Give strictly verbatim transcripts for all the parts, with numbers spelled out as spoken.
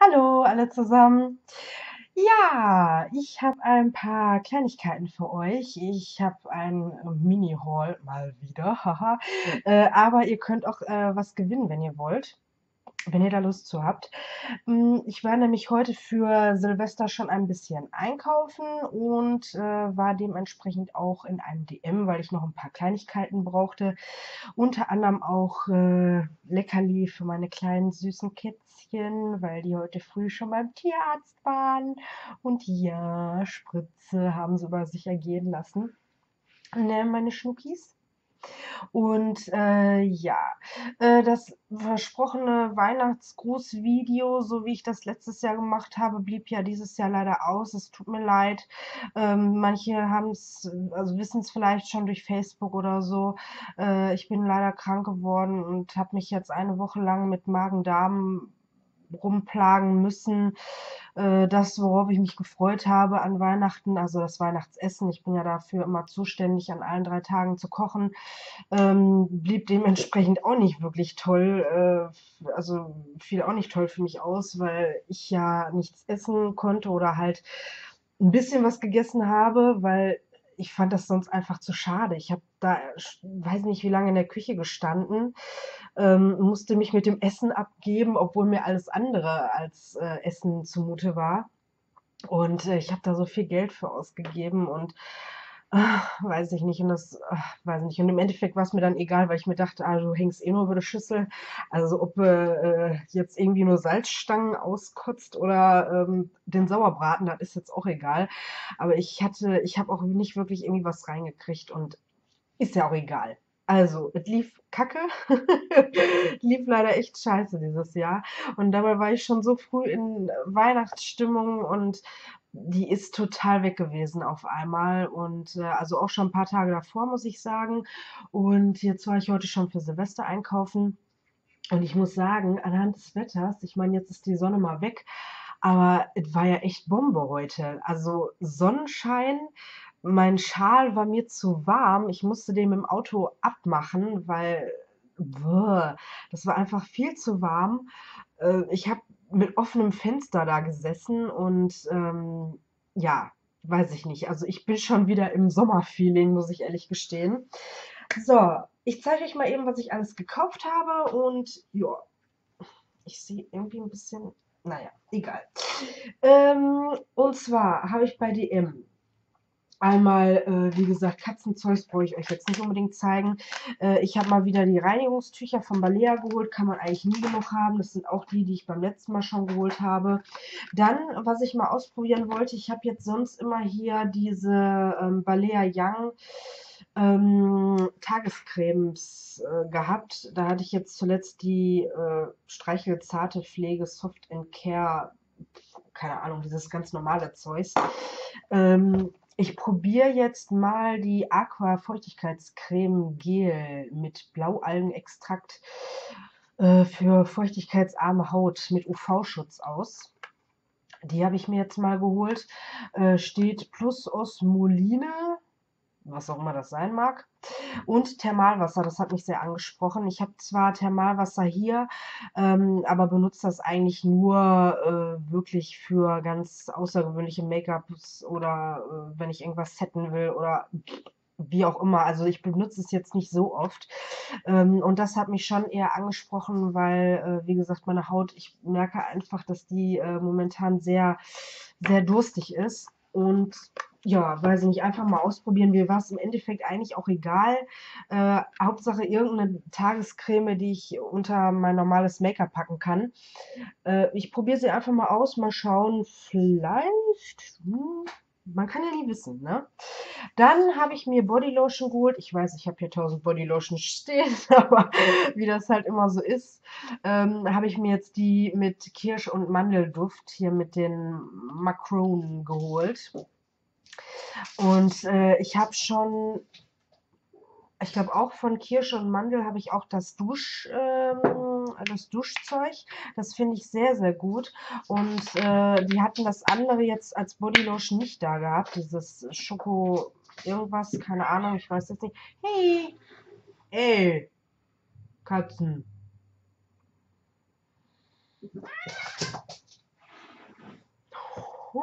Hallo alle zusammen. Ja, ich habe ein paar Kleinigkeiten für euch. Ich habe ein äh, Mini-Haul mal wieder, haha. Äh, aber ihr könnt auch äh, was gewinnen, wenn ihr wollt, wenn ihr da Lust zu habt. Mm, Ich war nämlich heute für Silvester schon ein bisschen einkaufen und äh, war dementsprechend auch in einem D M, weil ich noch ein paar Kleinigkeiten brauchte. Unter anderem auch äh, Leckerli für meine kleinen süßen Kätzchen, weil die heute früh schon beim Tierarzt waren. Und ja, Spritze haben sie über sich ergehen lassen. Ne, meine Schnuckis. Und äh, ja, äh, das versprochene Weihnachtsgrußvideo, so wie ich das letztes Jahr gemacht habe, blieb ja dieses Jahr leider aus. Es tut mir leid. Ähm, manche haben es, also wissen es vielleicht schon durch Facebook oder so. Äh, ich bin leider krank geworden und habe mich jetzt eine Woche lang mit Magen-Darm rumplagen müssen. Äh, das, worauf ich mich gefreut habe an Weihnachten, also das Weihnachtsessen, ich bin ja dafür immer zuständig, an allen drei Tagen zu kochen, ähm, blieb dementsprechend auch nicht wirklich toll, äh, also fiel auch nicht toll für mich aus, weil ich ja nichts essen konnte oder halt ein bisschen was gegessen habe, weil ich fand das sonst einfach zu schade. Ich habe da, weiß nicht wie lange in der Küche gestanden, ähm, musste mich mit dem Essen abgeben, obwohl mir alles andere als äh, Essen zumute war. Und äh, ich habe da so viel Geld für ausgegeben und ah, weiß ich nicht. Und das, ah, weiß ich nicht. Und im Endeffekt war es mir dann egal, weil ich mir dachte, ah, du hängst eh nur über der Schüssel. Also ob du äh, jetzt irgendwie nur Salzstangen auskotzt oder ähm, den Sauerbraten, das ist jetzt auch egal. Aber ich hatte, ich habe auch nicht wirklich irgendwie was reingekriegt und ist ja auch egal. Also, es lief kacke. Lief leider echt scheiße dieses Jahr. Und dabei war ich schon so früh in Weihnachtsstimmung und die ist total weg gewesen auf einmal. Und äh, also auch schon ein paar Tage davor, muss ich sagen. Und jetzt war ich heute schon für Silvester einkaufen. Und ich muss sagen, anhand des Wetters, ich meine, jetzt ist die Sonne mal weg, aber es war ja echt Bombe heute. Also Sonnenschein, mein Schal war mir zu warm. Ich musste den im Auto abmachen, weil boah, das war einfach viel zu warm. Äh, ich habe mit offenem Fenster da gesessen und ähm, ja, weiß ich nicht. Also ich bin schon wieder im Sommerfeeling, muss ich ehrlich gestehen. So, ich zeige euch mal eben, was ich alles gekauft habe und ja, ich sehe irgendwie ein bisschen, naja, egal. Ähm, und zwar habe ich bei D M einmal, äh, wie gesagt, Katzenzeugs brauche ich euch jetzt nicht unbedingt zeigen. Äh, ich habe mal wieder die Reinigungstücher von Balea geholt, kann man eigentlich nie genug haben. Das sind auch die, die ich beim letzten Mal schon geholt habe. Dann, was ich mal ausprobieren wollte, ich habe jetzt sonst immer hier diese ähm, Balea Young ähm, Tagescremes äh, gehabt. Da hatte ich jetzt zuletzt die äh, Streichelzarte Pflege Soft and Care, keine Ahnung, dieses ganz normale Zeugs. Ähm, ich probiere jetzt mal die Aqua Feuchtigkeitscreme Gel mit Blaualgenextrakt äh, für feuchtigkeitsarme Haut mit U V-Schutz aus. Die habe ich mir jetzt mal geholt. Äh, steht plus Osmoline, was auch immer das sein mag. Und Thermalwasser, das hat mich sehr angesprochen. Ich habe zwar Thermalwasser hier, ähm, aber benutze das eigentlich nur äh, wirklich für ganz außergewöhnliche Make-ups oder äh, wenn ich irgendwas setten will oder wie auch immer. Also ich benutze es jetzt nicht so oft. Ähm, und das hat mich schon eher angesprochen, weil, äh, wie gesagt, meine Haut, ich merke einfach, dass die äh, momentan sehr, sehr durstig ist. Und ja, weiß ich nicht, einfach mal ausprobieren. Mir war es im Endeffekt eigentlich auch egal. Äh, Hauptsache irgendeine Tagescreme, die ich unter mein normales Make-up packen kann. Äh, ich probiere sie einfach mal aus, mal schauen. Vielleicht, hm, man kann ja nie wissen, ne? Dann habe ich mir Bodylotion geholt. Ich weiß, ich habe hier tausend Bodylotion stehen, aber wie das halt immer so ist, ähm, habe ich mir jetzt die mit Kirsch- und Mandelduft hier mit den Macron geholt. Und äh, ich habe schon, ich glaube auch von Kirsche und Mandel habe ich auch das Dusch, ähm, das Duschzeug. Das finde ich sehr, sehr gut. Und äh, die hatten das andere jetzt als Bodylotion nicht da gehabt. Dieses Schoko irgendwas, keine Ahnung, ich weiß jetzt nicht. Hey, ey, Katzen.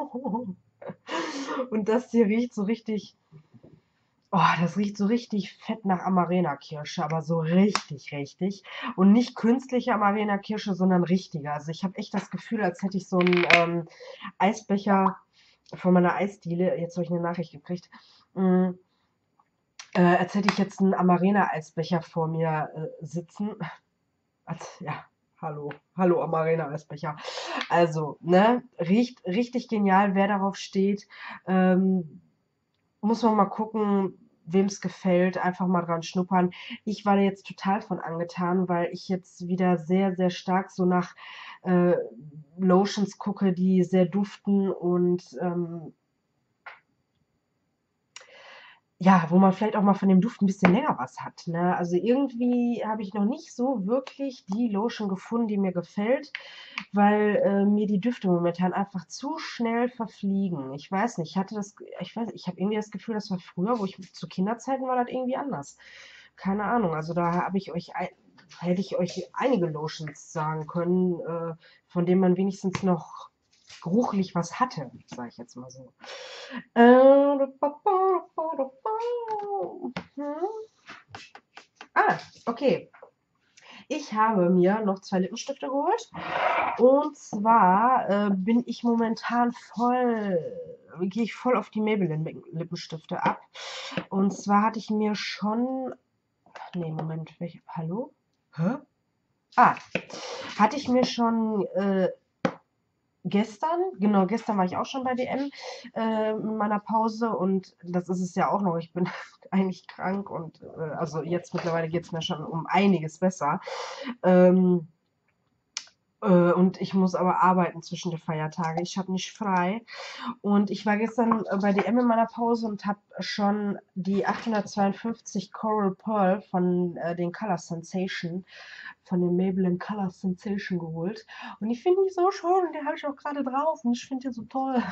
Und das hier riecht so richtig, oh, das riecht so richtig fett nach Amarena-Kirsche, aber so richtig, richtig. Und nicht künstliche Amarena-Kirsche, sondern richtige. Also ich habe echt das Gefühl, als hätte ich so einen ähm, Eisbecher von meiner Eisdiele, jetzt habe ich eine Nachricht gekriegt, mh, äh, als hätte ich jetzt einen Amarena-Eisbecher vor mir äh, sitzen. Als, ja, hallo, hallo Amarena-Eisbecher. Also, ne, riecht richtig genial, wer darauf steht. Ähm, muss man mal gucken, wem es gefällt, einfach mal dran schnuppern. Ich war da jetzt total von angetan, weil ich jetzt wieder sehr, sehr stark so nach äh, Lotions gucke, die sehr duften und ähm, ja, wo man vielleicht auch mal von dem Duft ein bisschen länger was hat, ne? Also irgendwie habe ich noch nicht so wirklich die Lotion gefunden, die mir gefällt, weil äh, mir die Düfte momentan einfach zu schnell verfliegen. Ich weiß nicht, ich hatte das, ich weiß, ich habe irgendwie das Gefühl, das war früher, wo ich zu Kinderzeiten war, das irgendwie anders. Keine Ahnung, also da habe ich euch, ein- hätte ich euch einige Lotions sagen können, äh, von denen man wenigstens noch geruchlich was hatte, sage ich jetzt mal so. Äh, Ah, okay. Ich habe mir noch zwei Lippenstifte geholt. Und zwar äh, bin ich momentan voll, gehe ich voll auf die Maybelline Lippenstifte ab. Und zwar hatte ich mir schon, nee, Moment, welche, hallo? Hä? Ah, hatte ich mir schon äh, gestern, genau, gestern war ich auch schon bei D M äh, in meiner Pause und das ist es ja auch noch. Ich bin eigentlich krank und äh, also jetzt mittlerweile geht es mir schon um einiges besser. Ähm, äh, und ich muss aber arbeiten zwischen den Feiertagen. Ich habe nicht frei. Und ich war gestern äh, bei D M in meiner Pause und habe schon die achthundertzweiundfünfzig Coral Pearl von äh, den Color Sensation, von den Maybelline Color Sensation geholt. Und die finde ich so schön und die habe ich auch gerade drauf und ich finde die so toll.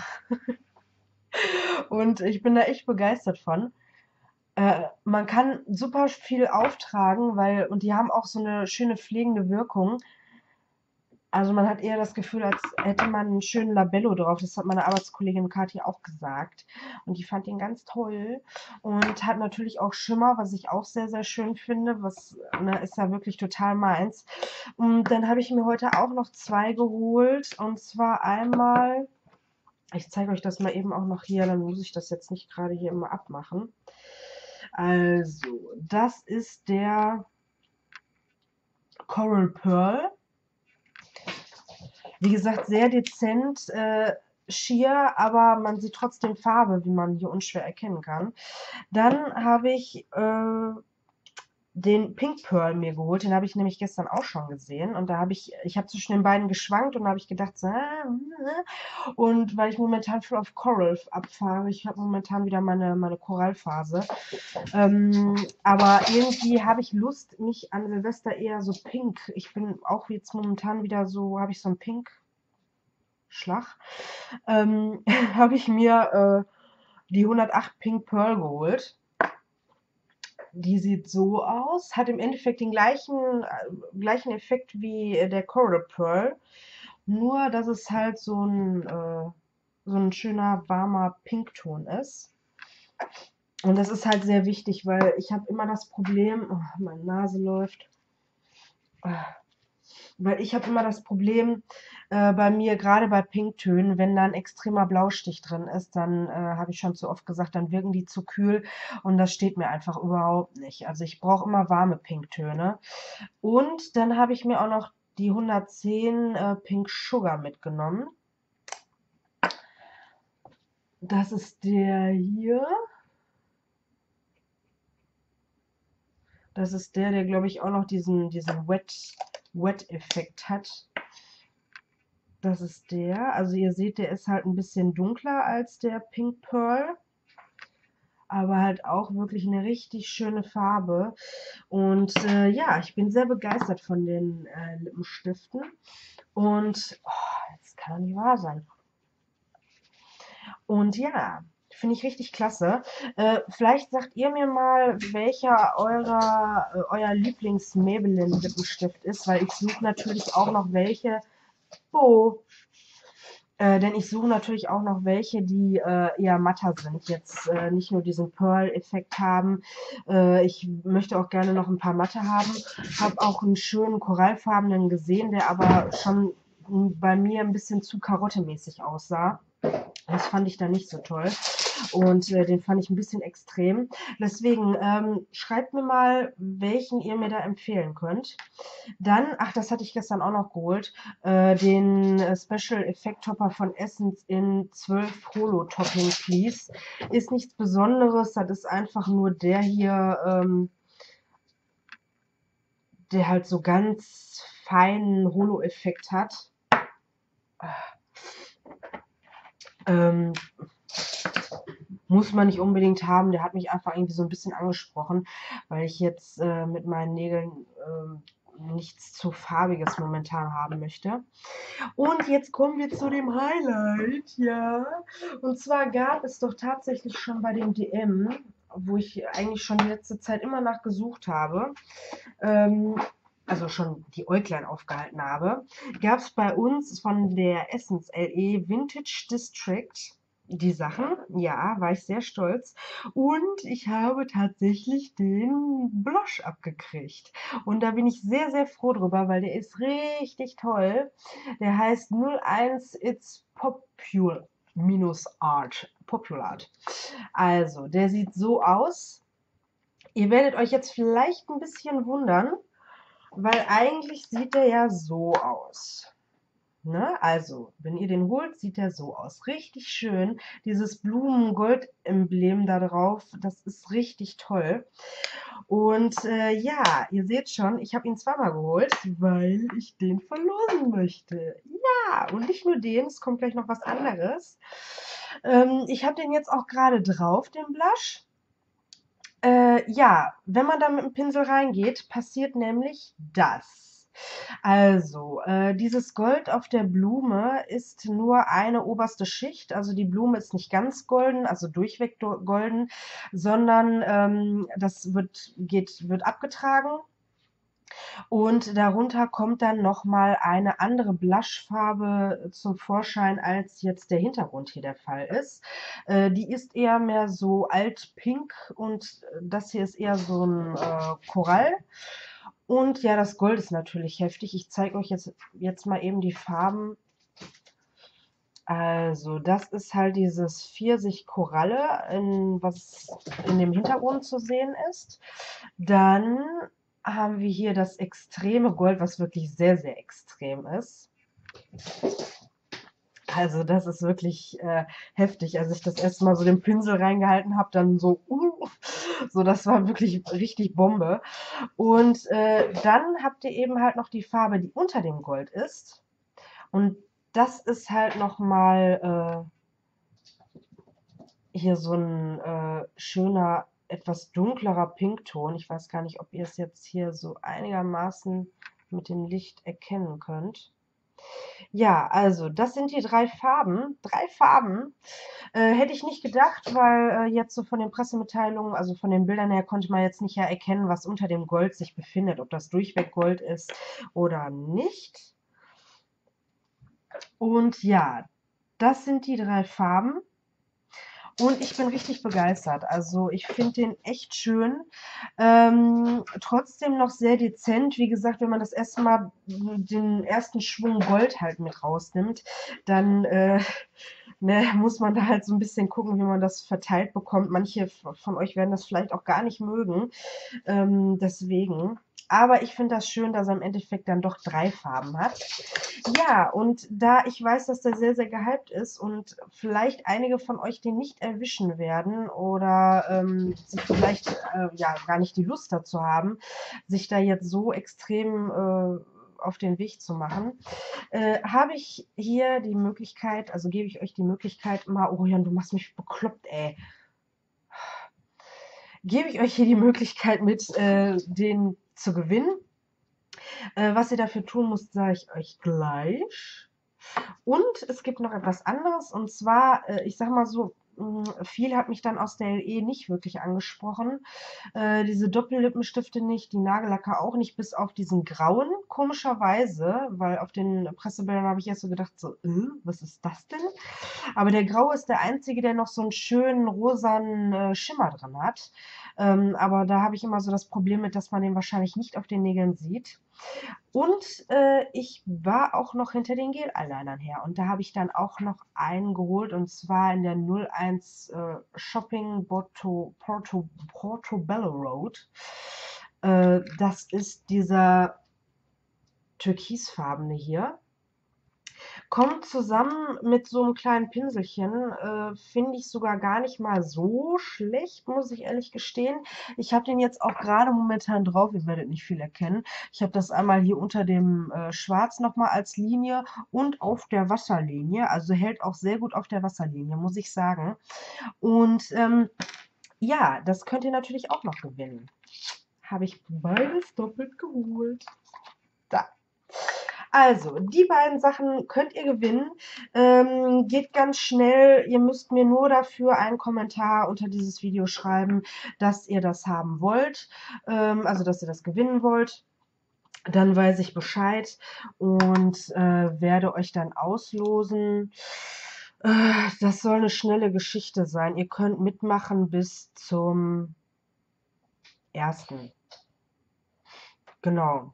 Und ich bin da echt begeistert von. Äh, man kann super viel auftragen, weil, und die haben auch so eine schöne pflegende Wirkung. Also man hat eher das Gefühl, als hätte man einen schönen Labello drauf. Das hat meine Arbeitskollegin Kathi auch gesagt. Und die fand ihn ganz toll. Und hat natürlich auch Schimmer, was ich auch sehr, sehr schön finde. Was, ne, ist ja wirklich total meins. Und dann habe ich mir heute auch noch zwei geholt. Und zwar einmal, ich zeige euch das mal eben auch noch hier, dann muss ich das jetzt nicht gerade hier immer abmachen. Also, das ist der Coral Pearl. Wie gesagt, sehr dezent, äh, schier, aber man sieht trotzdem Farbe, wie man hier unschwer erkennen kann. Dann habe ich äh, den Pink Pearl mir geholt, den habe ich nämlich gestern auch schon gesehen und da habe ich, ich habe zwischen den beiden geschwankt und da habe ich gedacht, so, äh, und weil ich momentan voll auf Coral abfahre, ich habe momentan wieder meine, meine Korallphase, ähm, aber irgendwie habe ich Lust, mich an Silvester eher so pink, ich bin auch jetzt momentan wieder so, habe ich so ein Pink Schlag, ähm, habe ich mir äh, die hundertacht Pink Pearl geholt. Die sieht so aus, hat im Endeffekt den gleichen, äh, gleichen Effekt wie der Coral Pearl, nur dass es halt so ein, äh, so ein schöner, warmer Pinkton ist. Und das ist halt sehr wichtig, weil ich habe immer das Problem, oh, meine Nase läuft, weil ich habe immer das Problem äh, bei mir, gerade bei Pinktönen, wenn da ein extremer Blaustich drin ist, dann äh, habe ich schon zu oft gesagt, dann wirken die zu kühl und das steht mir einfach überhaupt nicht. Also ich brauche immer warme Pinktöne. Und dann habe ich mir auch noch die hundertzehn äh, Pink Sugar mitgenommen. Das ist der hier. Das ist der, der glaube ich auch noch diesen, diesen Wet, Wet-Effekt hat. Das ist der. Also ihr seht, der ist halt ein bisschen dunkler als der Pink Pearl. Aber halt auch wirklich eine richtig schöne Farbe. Und äh, ja, ich bin sehr begeistert von den äh, Lippenstiften. Und oh, das kann doch nicht wahr sein. Und ja, finde ich richtig klasse. Äh, vielleicht sagt ihr mir mal, welcher eurer, äh, euer Lieblings-Maybelline-Lippenstift ist, weil ich suche natürlich auch noch welche, wo Äh, denn ich suche natürlich auch noch welche, die äh, eher matter sind. Jetzt äh, nicht nur diesen Pearl-Effekt haben. Äh, ich möchte auch gerne noch ein paar matte haben. Habe auch einen schönen korallfarbenen gesehen, der aber schon m, bei mir ein bisschen zu karottemäßig aussah. Das fand ich dann nicht so toll. Und äh, den fand ich ein bisschen extrem. Deswegen ähm, schreibt mir mal, welchen ihr mir da empfehlen könnt. Dann, ach, das hatte ich gestern auch noch geholt, äh, den äh, Special Effekt Topper von Essence in zwölf Holo Topping Please. Ist nichts Besonderes, das ist einfach nur der hier, ähm, der halt so ganz feinen Holo-Effekt hat. Ähm, muss man nicht unbedingt haben, der hat mich einfach irgendwie so ein bisschen angesprochen, weil ich jetzt äh, mit meinen Nägeln äh, nichts zu Farbiges momentan haben möchte. Und jetzt kommen wir zu dem Highlight, ja. Und zwar gab es doch tatsächlich schon bei dem D M, wo ich eigentlich schon die letzte Zeit immer nach gesucht habe, ähm, also schon die Äuglein aufgehalten habe, gab es bei uns von der Essence L E Vintage District die Sachen. Ja, war ich sehr stolz. Und ich habe tatsächlich den Blush abgekriegt. Und da bin ich sehr, sehr froh drüber, weil der ist richtig toll. Der heißt null eins It's Popul minus Art. Populart. Also, der sieht so aus. Ihr werdet euch jetzt vielleicht ein bisschen wundern, weil eigentlich sieht der ja so aus. Ne? Also, wenn ihr den holt, sieht der so aus. Richtig schön. Dieses Blumen-Gold-Emblem da drauf, das ist richtig toll. Und äh, ja, ihr seht schon, ich habe ihn zweimal geholt, weil ich den verlosen möchte. Ja, und nicht nur den, es kommt gleich noch was anderes. Ähm, ich habe den jetzt auch gerade drauf, den Blush. Äh, ja, wenn man da mit dem Pinsel reingeht, passiert nämlich das. Also, äh, dieses Gold auf der Blume ist nur eine oberste Schicht. Also die Blume ist nicht ganz golden, also durchweg do- golden, sondern ähm, das wird, geht, wird abgetragen. Und darunter kommt dann nochmal eine andere Blushfarbe zum Vorschein, als jetzt der Hintergrund hier der Fall ist. Äh, die ist eher mehr so altpink und das hier ist eher so ein äh, Korall. Und ja, das Gold ist natürlich heftig. Ich zeige euch jetzt, jetzt mal eben die Farben. Also, das ist halt dieses Pfirsich-Koralle, in, was in dem Hintergrund zu sehen ist. Dann haben wir hier das extreme Gold, was wirklich sehr, sehr extrem ist. Also das ist wirklich äh, heftig. Als ich das erste Mal so den Pinsel reingehalten habe, dann so, uh, so das war wirklich richtig Bombe. Und äh, dann habt ihr eben halt noch die Farbe, die unter dem Gold ist. Und das ist halt nochmal äh, hier so ein äh, schöner, etwas dunklerer Pinkton. Ich weiß gar nicht, ob ihr es jetzt hier so einigermaßen mit dem Licht erkennen könnt. Ja, also das sind die drei Farben. Drei Farben. Äh, hätte ich nicht gedacht, weil äh, jetzt so von den Pressemitteilungen, also von den Bildern her, konnte man jetzt nicht ja erkennen, was unter dem Gold sich befindet, ob das durchweg Gold ist oder nicht. Und ja, das sind die drei Farben. Und ich bin richtig begeistert. Also ich finde den echt schön. Ähm, trotzdem noch sehr dezent. Wie gesagt, wenn man das erste Mal den ersten Schwung Gold halt mit rausnimmt, dann äh, ne, muss man da halt so ein bisschen gucken, wie man das verteilt bekommt. Manche von euch werden das vielleicht auch gar nicht mögen. Ähm, deswegen. Aber ich finde das schön, dass er im Endeffekt dann doch drei Farben hat. Ja, und da ich weiß, dass der sehr, sehr gehypt ist und vielleicht einige von euch den nicht erwischen werden oder ähm, sich vielleicht äh, ja gar nicht die Lust dazu haben, sich da jetzt so extrem äh, auf den Weg zu machen, äh, habe ich hier die Möglichkeit, also gebe ich euch die Möglichkeit, mal, oh Jan, du machst mich bekloppt, ey. Gebe ich euch hier die Möglichkeit mit, äh, den zu gewinnen. Äh, was ihr dafür tun müsst, sage ich euch gleich. Und es gibt noch etwas anderes, und zwar, äh, ich sag mal so, hm, viel hat mich dann aus der L E nicht wirklich angesprochen. Äh, diese Doppellippenstifte nicht, die Nagellacker auch nicht, bis auf diesen grauen, komischerweise, weil auf den Pressebildern habe ich erst so gedacht, so, äh, was ist das denn? Aber der graue ist der einzige, der noch so einen schönen rosanen äh, Schimmer drin hat. Ähm, aber da habe ich immer so das Problem mit, dass man den wahrscheinlich nicht auf den Nägeln sieht. Und äh, ich war auch noch hinter den Gel-Eyelinern her. Und da habe ich dann auch noch einen geholt. Und zwar in der null eins äh, Shopping Porto, Porto, Portobello Road. Äh, das ist dieser türkisfarbene hier. Kommt zusammen mit so einem kleinen Pinselchen, äh, finde ich sogar gar nicht mal so schlecht, muss ich ehrlich gestehen. Ich habe den jetzt auch gerade momentan drauf, ihr werdet nicht viel erkennen. Ich habe das einmal hier unter dem äh, Schwarz nochmal als Linie und auf der Wasserlinie, also hält auch sehr gut auf der Wasserlinie, muss ich sagen. Und ähm, ja, das könnt ihr natürlich auch noch gewinnen. Habe ich beides doppelt geholt. Da. Also, die beiden Sachen könnt ihr gewinnen. Ähm, geht ganz schnell. Ihr müsst mir nur dafür einen Kommentar unter dieses Video schreiben, dass ihr das haben wollt. Ähm, also, dass ihr das gewinnen wollt. Dann weiß ich Bescheid und äh, werde euch dann auslosen. Äh, das soll eine schnelle Geschichte sein. Ihr könnt mitmachen bis zum ersten. Genau.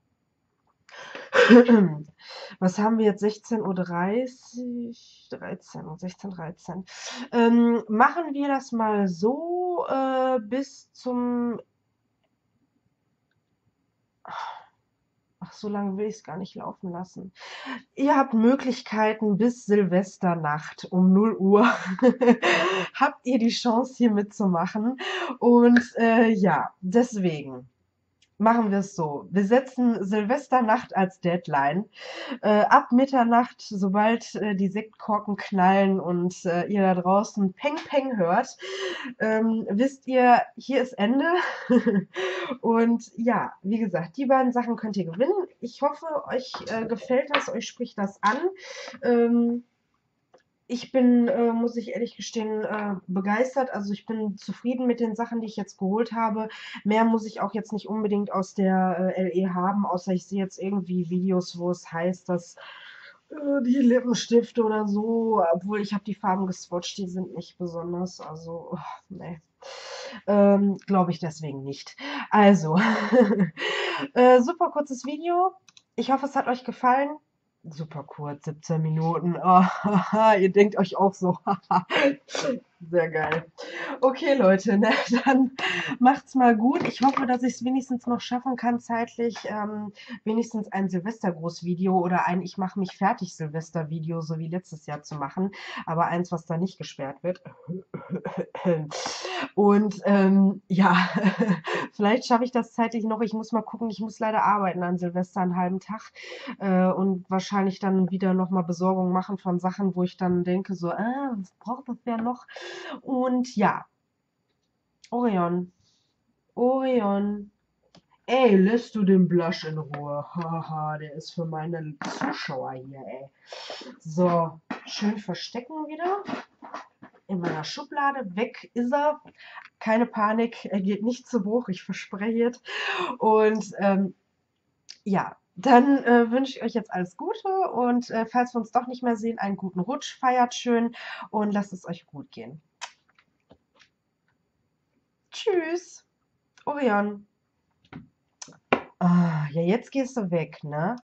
Was haben wir jetzt? sechzehn Uhr dreißig, dreizehn Uhr, sechzehn, dreizehn. Ähm, machen wir das mal so äh, bis zum... Ach, so lange will ich es gar nicht laufen lassen. Ihr habt Möglichkeiten bis Silvesternacht um null Uhr. Habt ihr die Chance hier mitzumachen. Und äh, ja, deswegen machen wir es so. Wir setzen Silvesternacht als Deadline. Äh, ab Mitternacht, sobald äh, die Sektkorken knallen und äh, ihr da draußen Peng Peng hört, ähm, wisst ihr, hier ist Ende. Und ja, wie gesagt, die beiden Sachen könnt ihr gewinnen. Ich hoffe, euch äh, gefällt das, euch spricht das an. Ähm, ich bin, äh, muss ich ehrlich gestehen, äh, begeistert. Also ich bin zufrieden mit den Sachen, die ich jetzt geholt habe. Mehr muss ich auch jetzt nicht unbedingt aus der äh, L E haben, außer ich sehe jetzt irgendwie Videos, wo es heißt, dass äh, die Lippenstifte oder so, obwohl ich habe die Farben geswatcht, die sind nicht besonders. Also, oh, nee. Ähm, glaube ich deswegen nicht. Also, äh, super kurzes Video. Ich hoffe, es hat euch gefallen. Super kurz, siebzehn Minuten. Oh, ihr denkt euch auch so. Sehr geil. Okay, Leute, ne, dann macht's mal gut. Ich hoffe, dass ich es wenigstens noch schaffen kann, zeitlich ähm, wenigstens ein Silvestergruß-Video oder ein Ich mache mich fertig Silvester-Video, so wie letztes Jahr zu machen. Aber eins, was da nicht gesperrt wird. Und ähm, ja, vielleicht schaffe ich das zeitlich noch. Ich muss mal gucken. Ich muss leider arbeiten an Silvester einen halben Tag äh, und wahrscheinlich dann wieder nochmal Besorgung machen von Sachen, wo ich dann denke, so, äh, was braucht das ja noch? Und ja, Orion, Orion. Ey, lässt du den Blush in Ruhe? Haha, der ist für meine Zuschauer hier, ey. So, schön verstecken wieder. In meiner Schublade. Weg ist er. Keine Panik, er geht nicht zu Bruch, ich verspreche es. Und ähm, ja, dann äh, wünsche ich euch jetzt alles Gute und äh, falls wir uns doch nicht mehr sehen, einen guten Rutsch, feiert schön und lasst es euch gut gehen. Tschüss, Orion. Ah, ja, jetzt gehst du weg, ne?